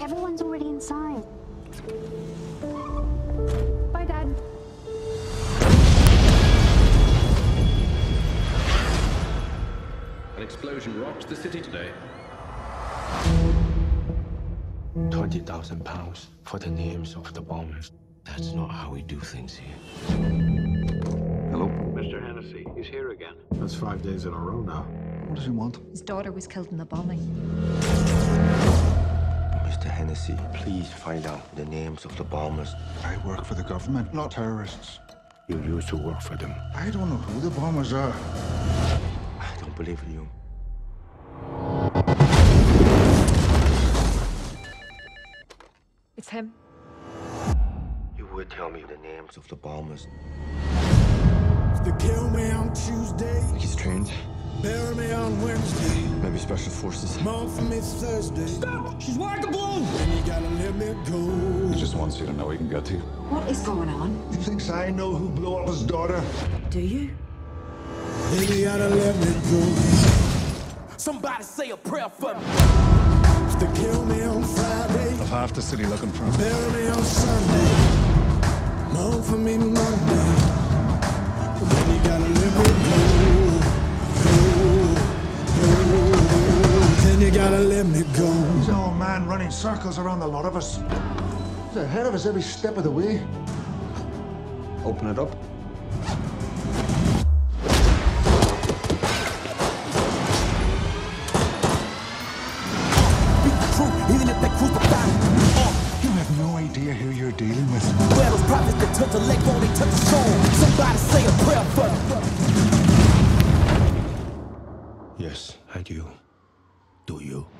Everyone's already inside. Bye, Dad. An explosion rocked the city today. £20,000 for the names of the bombers. That's not how we do things here. Hello? Mr. Hennessy, he's here again. That's 5 days in a row now. What does he want? His daughter was killed in the bombing. Mr. Hennessy, please find out the names of the bombers. I work for the government, not terrorists. You used to work for them. I don't know who the bombers are. I don't believe in you. It's him. You would tell me the names of the bombers. They kill me on Tuesday, He's trained. bury me on Wednesday, Maybe special forces. mourn for me Thursday. Stop! She's wired the balloon! Then you gotta let me go. He just wants you to know he can get to you. What is going on? He thinks I know who blew up his daughter. Do you? Then you gotta let me go. Somebody say a prayer for me. They kill me on Friday, Of half the city looking for him. bury me on Sunday, mourn for me Monday. Then you gotta let me go. Then you gotta let me go. He's an old man running circles around the lot of us. He's ahead of us every step of the way. Open it up. Even if they crucify me. You have no idea who you're dealing with. Where those prophets that touch the leg won't they touch the soul? Somebody say a prayer for me. Yes, I do. Do you?